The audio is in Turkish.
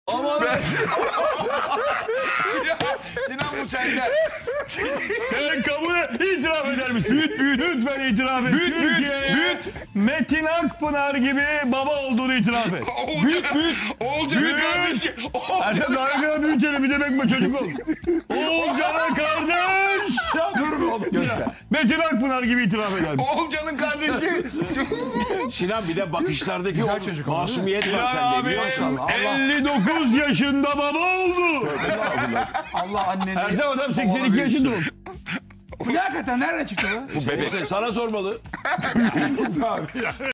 Aman Sinan bu senden. sen kabul itiraf eder misin? Lütfen itiraf et. Türkiye'ye Metin Akpınar gibi baba olduğunu itiraf et. Oğulcan'ın kardeşi. Ertem daha ne kadar büyütelim bir demek mi çocuk ol. Oğulcan'a kardeş. Ya dur be oğlum. Metin Akpınar gibi itiraf eder misin? Oğulcan'ın kardeşi. Sinan bir de bakışlardaki Güzel o çocuk oldu, masumiyet var Sinan sende. abi biliyorsun. Allah. 59 yaşında baba oldu. Allah anneni. Ertem adam 82 yaşında oldu. Bu ne hakikaten nereden çıktı bu? Neyse, sana sormalı.